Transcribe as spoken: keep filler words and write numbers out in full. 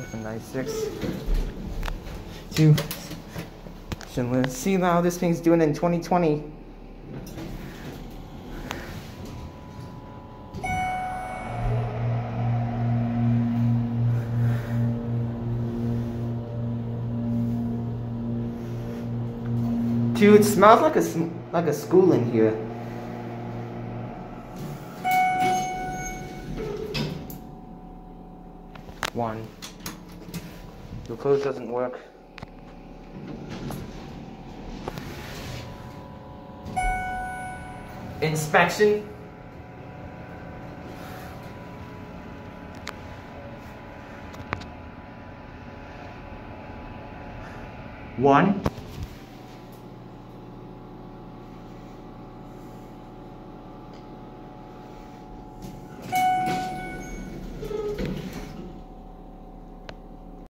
ninety-six. Two. Schindler. See now this thing's doing in twenty twenty. Dude, it smells like a like a school in here. One. Your clothes doesn't work. Inspection. One.